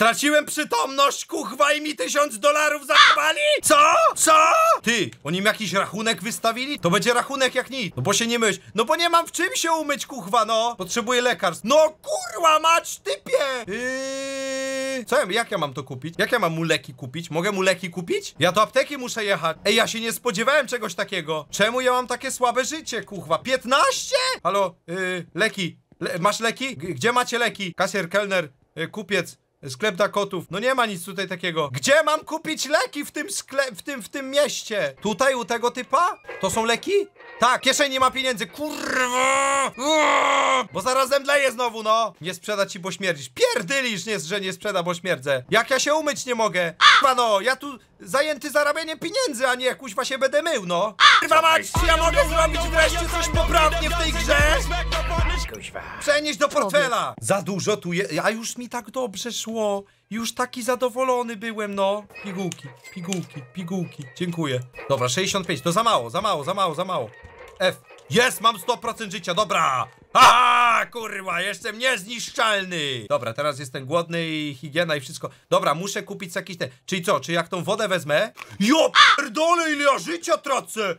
Straciłem przytomność, kuchwa, i mi $1000 zachowali? Co? Co? Ty, oni mi jakiś rachunek wystawili? To będzie rachunek jak nic. No bo się nie myć. No bo nie mam w czym się umyć, kuchwa, no. Potrzebuję lekarstw. No kurwa mać, typie! Co ja, jak ja mam to kupić? Jak ja mam mu leki kupić? Mogę mu leki kupić? Ja do apteki muszę jechać. Ej, ja się nie spodziewałem czegoś takiego. Czemu ja mam takie słabe życie, kuchwa? 15? Halo, leki. Masz leki? Gdzie macie leki? Kasjer, kelner, kupiec, sklep dla kotów. No nie ma nic tutaj takiego. Gdzie mam kupić leki w tym w tym mieście? Tutaj u tego typa? To są leki? Tak, kieszeni nie ma pieniędzy. Kurwa! Bo zaraz zemdleję znowu, no. Nie sprzeda ci, bo śmierdzisz. Pierdylisz, że nie sprzeda, bo śmierdzę. Jak ja się umyć nie mogę? Kurwa, no. Ja tu zajęty zarabianiem pieniędzy, a nie kuźwa się będę mył, no. Kurwa mać, czy ja mogę zrobić wreszcie coś poprawnie w tej grze? Przenieść do portfela. Za dużo tu jest, a już mi tak dobrze szło. Już taki zadowolony byłem, no. Pigułki, pigułki, pigułki. Dziękuję. Dobra, 65, to za mało, za mało, za mało, za mało. F. Jest, mam 100% życia, dobra. Aha, kurwa, jestem niezniszczalny. Dobra, teraz jestem głodny i higiena i wszystko. Dobra, muszę kupić jakieś te... Czyli co, czy jak tą wodę wezmę? Jo, pierdolę, ile ja życia tracę.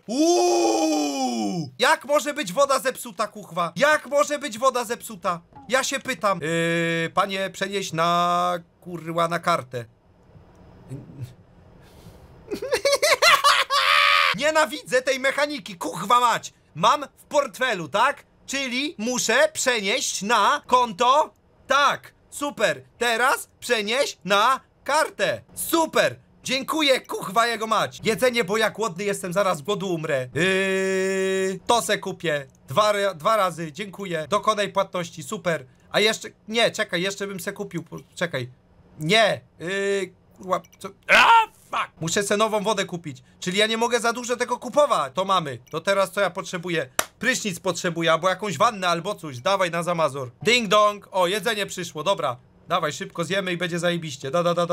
Jak może być woda zepsuta, kuchwa? Jak może być woda zepsuta? Ja się pytam. Panie, przenieś na... Kurwa, na kartę. Nienawidzę tej mechaniki, kuchwa mać. Mam w portfelu, tak? Czyli muszę przenieść na konto. Tak, super. Teraz przenieść na kartę. Super. Dziękuję, kuchwa jego mać. Jedzenie, bo ja głodny jestem, zaraz z głodu umrę. To se kupię. Dwa razy, dziękuję. Dokonaj płatności, super. A jeszcze, nie, czekaj, jeszcze bym se kupił. Czekaj. Nie, kurwa, co? Fuck. Muszę se nową wodę kupić. Czyli ja nie mogę za dużo tego kupować. To mamy. To teraz co ja potrzebuję? Prysznic potrzebuję, albo jakąś wannę, albo coś. Dawaj na zamazur. Ding dong. O, jedzenie przyszło, dobra. Dawaj, szybko zjemy i będzie zajebiście.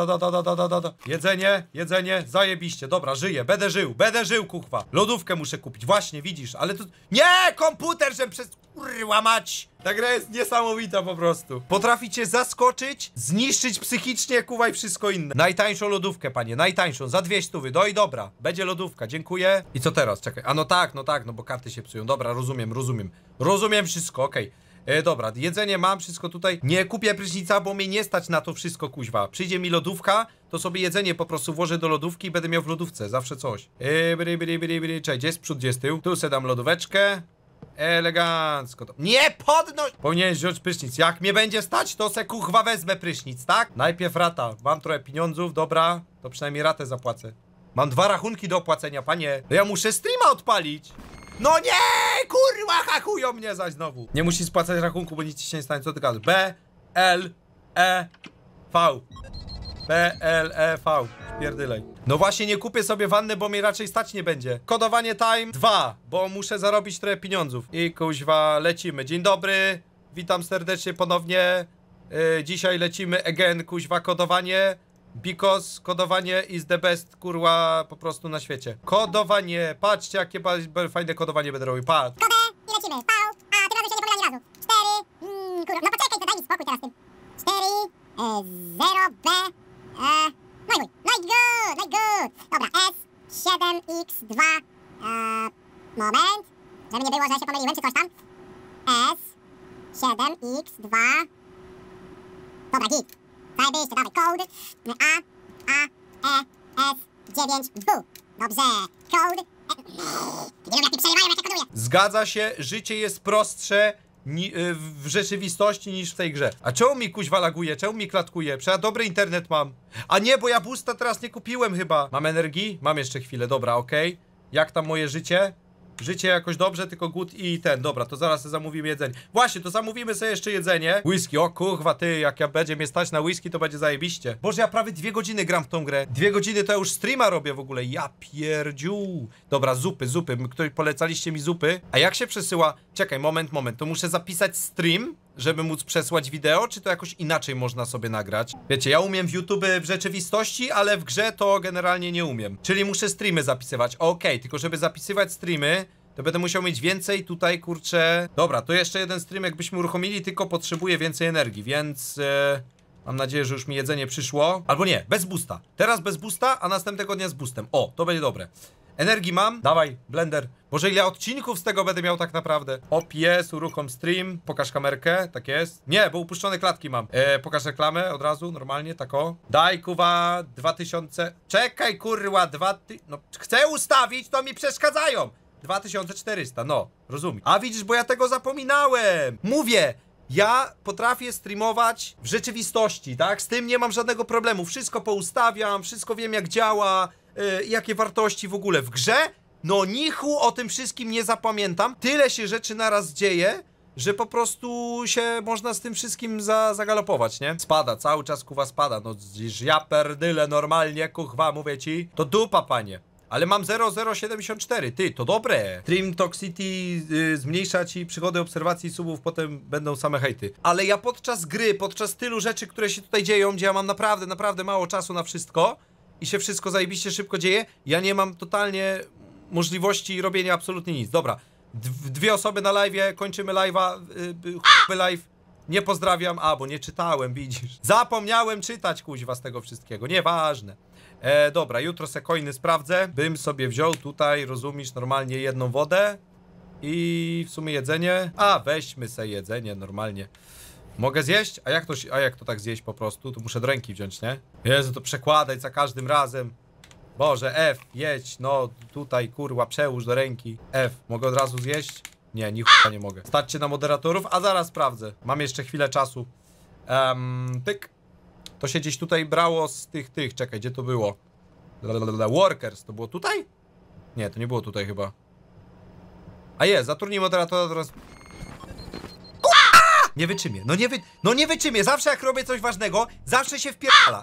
Jedzenie, zajebiście. Dobra, żyję, będę żył, kuchwa. Lodówkę muszę kupić, właśnie, widzisz, ale to... Nie, komputer, że przez... Kurwa mać. Ta gra jest niesamowita po prostu. Potrafi cię zaskoczyć, zniszczyć psychicznie, kuwa, i wszystko inne. Najtańszą lodówkę, panie, najtańszą, za 200. No i dobra, będzie lodówka, dziękuję. I co teraz? Czekaj, a no tak, no bo karty się psują. Dobra, rozumiem wszystko, okej. Dobra, jedzenie mam, wszystko tutaj. Nie kupię prysznica, bo mnie nie stać na to wszystko, kuźwa. Przyjdzie mi lodówka, to sobie jedzenie po prostu włożę do lodówki i będę miał w lodówce, zawsze coś. Czekaj, gdzie jest przód, gdzie jest tył? Tu se dam lodóweczkę. Elegancko to. Nie podnoś! Powinieneś wziąć prysznic. Jak mnie będzie stać, to se kuchwa wezmę prysznic, tak? Najpierw rata. Mam trochę pieniądzów, dobra. To przynajmniej ratę zapłacę. Mam 2 rachunki do opłacenia, panie. No ja muszę streama odpalić. No nie, kurwa, hakują mnie zaś znowu. Nie musisz spłacać rachunku, bo nic ci się nie stanie, co ty gadasz? B, L, E, V. B, L, E, V. Pierdylej. No właśnie, nie kupię sobie wanny, bo mnie raczej stać nie będzie. Kodowanie time 2, bo muszę zarobić trochę pieniądzów. I kuźwa, lecimy. Dzień dobry, witam serdecznie ponownie. Dzisiaj lecimy again, kuźwa, kodowanie. Because kodowanie is the best, kurwa, po prostu na świecie. Kodowanie, patrzcie, jakie fajne kodowanie będę robił, patrz. Kodę i lecimy, pał, a tym razem się nie pomyli ani razu. 4, kurwa, no poczekaj, to daj mi spokój teraz tym. 4, 0, B, no i mój, no i good. Dobra, S, 7, X, 2, moment, żeby nie było, że się pomyliłem, czy coś tam. S, 7, X, 2, dobra, git. Zajebiście, dawaj, code A, E, S, 9, W. Dobrze, code nie wiem, jak mi przerywają, jak ja koduję. Zgadza się, życie jest prostsze w rzeczywistości niż w tej grze. A czemu mi kuźwa laguje? Czemu mi klatkuje? Przecież ja dobry internet mam. A nie, bo ja boosta teraz nie kupiłem chyba. Mam energii? Mam jeszcze chwilę, dobra, okej. Jak tam moje życie? Życie jakoś dobrze, tylko głód i ten. Dobra, to zaraz sobie zamówimy jedzenie. Właśnie, to zamówimy sobie jeszcze jedzenie. Whisky, o kurwa, ty, jak ja będzie mnie stać na whisky, to będzie zajebiście. Boże, ja prawie 2 godziny gram w tą grę. 2 godziny to ja już streama robię w ogóle. Ja pierdziu. Dobra, zupy. Ktoś polecaliście mi zupy. A jak się przesyła? Czekaj, moment. To muszę zapisać stream, żeby móc przesłać wideo, czy to jakoś inaczej można sobie nagrać? Wiecie, ja umiem w YouTube w rzeczywistości, ale w grze to generalnie nie umiem. Czyli muszę streamy zapisywać. Okej, tylko żeby zapisywać streamy, to będę musiał mieć więcej tutaj, kurczę. Dobra, to jeszcze jeden stream jakbyśmy uruchomili, tylko potrzebuję więcej energii, więc... Mam nadzieję, że już mi jedzenie przyszło. Albo nie, bez boosta. Teraz bez boosta, a następnego dnia z boostem. O, to będzie dobre. Energii mam. Dawaj, blender. Boże, ile odcinków z tego będę miał tak naprawdę? OPS, uruchom stream. Pokaż kamerkę, tak jest. Nie, bo upuszczone klatki mam. Pokaż reklamę od razu, normalnie, tak o. Daj, kuwa, 2000. Czekaj, kurwa, no, chcę ustawić, to mi przeszkadzają. 2400, no, rozumiem. A widzisz, bo ja tego zapominałem. Mówię. Ja potrafię streamować w rzeczywistości, tak? Z tym nie mam żadnego problemu. Wszystko poustawiam, wszystko wiem jak działa, jakie wartości w ogóle w grze. No nichu o tym wszystkim nie zapamiętam. Tyle się rzeczy naraz dzieje, że po prostu się można z tym wszystkim zagalopować, nie? Spada, cały czas kuwa spada. No ja perdyle normalnie, kuchwa, mówię ci. To dupa, panie. Ale mam 0,074, ty, to dobre. Stream Toxicity zmniejsza ci przygody obserwacji subów, potem będą same hejty. Ale ja podczas gry, podczas tylu rzeczy, które się tutaj dzieją, gdzie ja mam naprawdę mało czasu na wszystko i się wszystko zajebiście szybko dzieje, ja nie mam totalnie możliwości robienia absolutnie nic. Dobra, dwie osoby na live'ie, kończymy live'a, live. Nie pozdrawiam, bo nie czytałem, widzisz. Zapomniałem czytać, kuźwa, z tego wszystkiego, nieważne. Dobra, jutro se coiny sprawdzę. Bym sobie wziął tutaj, rozumiesz, normalnie jedną wodę i w sumie jedzenie. Weźmy se jedzenie normalnie. Mogę zjeść? A jak to tak zjeść po prostu? To muszę do ręki wziąć, nie? Jezu, to przekładać za każdym razem. Boże, F, jedź, no tutaj, kurwa, przełóż do ręki. F, mogę od razu zjeść? Nie, ni chuja nie mogę. Staćcie na moderatorów, a zaraz sprawdzę. Mam jeszcze chwilę czasu. Pyk. To się gdzieś tutaj brało z tych, czekaj, gdzie to było? Workers, to było tutaj? Nie, to nie było tutaj chyba. A jest, zatrudnij moderatora teraz. Nie wyczymię, nie wyczymię, zawsze jak robię coś ważnego, zawsze się wpierdala.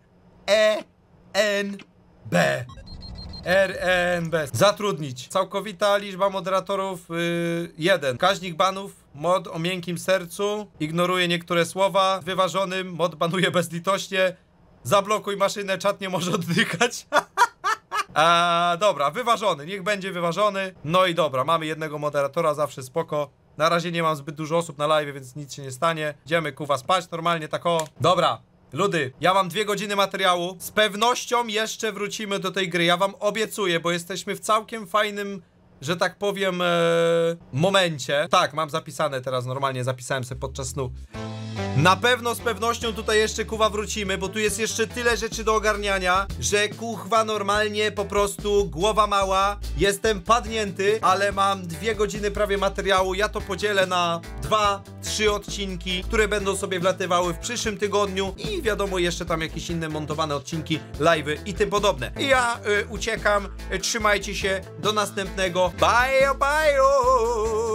R-E-N-B. RNB. Zatrudnić. Całkowita liczba moderatorów 1. Wskaźnik banów. Mod o miękkim sercu. Ignoruje niektóre słowa. Wyważonym. Mod banuje bezlitośnie. Zablokuj maszynę, czat nie może oddychać. Dobra, wyważony. Niech będzie wyważony. No i dobra, mamy jednego moderatora, zawsze spoko. Na razie nie mam zbyt dużo osób na live, więc nic się nie stanie. Idziemy kuwa spać normalnie, tak o. Dobra. Ludy, ja mam 2 godziny materiału. Z pewnością jeszcze wrócimy do tej gry. Ja wam obiecuję, bo jesteśmy w całkiem fajnym, że tak powiem, momencie. Tak, mam zapisane teraz, normalnie zapisałem sobie podczas snu. Na pewno z pewnością tutaj jeszcze kuwa wrócimy, bo tu jest jeszcze tyle rzeczy do ogarniania, że kuchwa normalnie po prostu głowa mała. Jestem padnięty, ale mam 2 godziny prawie materiału. Ja to podzielę na 2-3 odcinki, które będą sobie wlatywały w przyszłym tygodniu i wiadomo jeszcze tam jakieś inne montowane odcinki, live'y i tym podobne. I ja uciekam, trzymajcie się, do następnego. Bye, bye.